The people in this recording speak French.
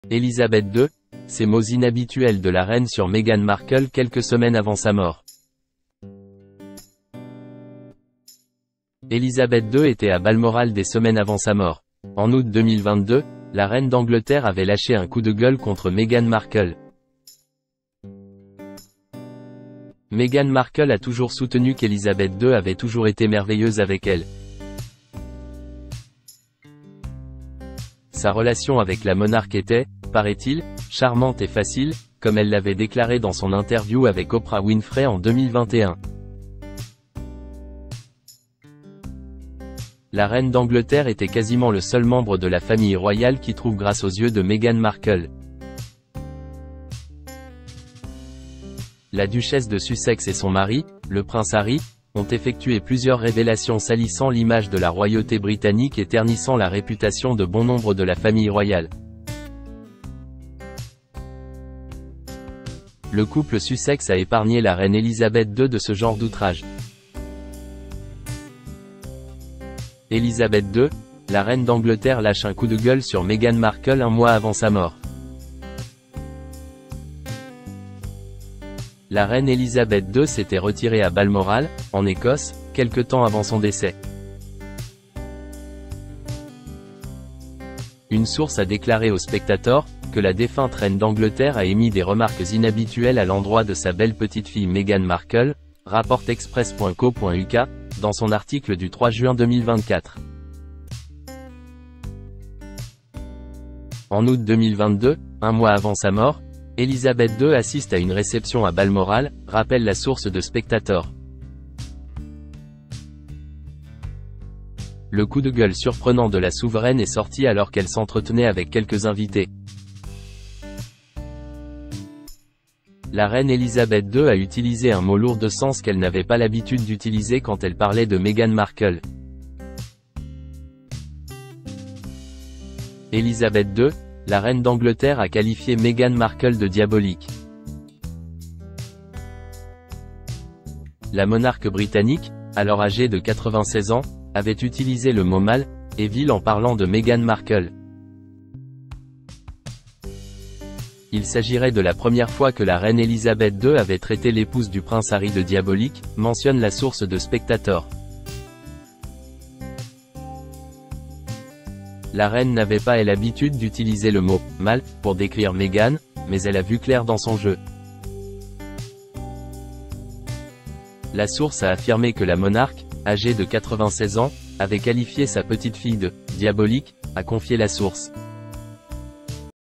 Elisabeth II, ces mots inhabituels de la reine sur Meghan Markle quelques semaines avant sa mort. Elisabeth II était à Balmoral des semaines avant sa mort. En août 2022, la reine d'Angleterre avait lâché un coup de gueule contre Meghan Markle. Meghan Markle a toujours soutenu qu'Elisabeth II avait toujours été merveilleuse avec elle. Sa relation avec la monarque était, paraît-il, charmante et facile, comme elle l'avait déclaré dans son interview avec Oprah Winfrey en 2021. La reine d'Angleterre était quasiment le seul membre de la famille royale qui trouve grâce aux yeux de Meghan Markle. La duchesse de Sussex et son mari, le prince Harry, ont effectué plusieurs révélations salissant l'image de la royauté britannique et ternissant la réputation de bon nombre de la famille royale. Le couple Sussex a épargné la reine Elisabeth II de ce genre d'outrage. Elisabeth II, la reine d'Angleterre lâche un coup de gueule sur Meghan Markle un mois avant sa mort. La reine Elisabeth II s'était retirée à Balmoral, en Écosse, quelque temps avant son décès. Une source a déclaré au Spectator que la défunte reine d'Angleterre a émis des remarques inhabituelles à l'endroit de sa belle petite-fille Meghan Markle, rapporte express.co.uk, dans son article du 3 juin 2024. En août 2022, un mois avant sa mort, Elisabeth II assiste à une réception à Balmoral, rappelle la source de Spectator. Le coup de gueule surprenant de la souveraine est sorti alors qu'elle s'entretenait avec quelques invités. La reine Elisabeth II a utilisé un mot lourd de sens qu'elle n'avait pas l'habitude d'utiliser quand elle parlait de Meghan Markle. Elisabeth II, la reine d'Angleterre a qualifié Meghan Markle de diabolique. La monarque britannique, alors âgée de 96 ans, avait utilisé le mot mal et vil en parlant de Meghan Markle. Il s'agirait de la première fois que la reine Elisabeth II avait traité l'épouse du prince Harry de diabolique, mentionne la source de Spectator. La reine n'avait pas l'habitude d'utiliser le mot « mal » pour décrire Meghan, mais elle a vu clair dans son jeu. La source a affirmé que la monarque, âgée de 96 ans, avait qualifié sa petite-fille de « diabolique », a confié la source.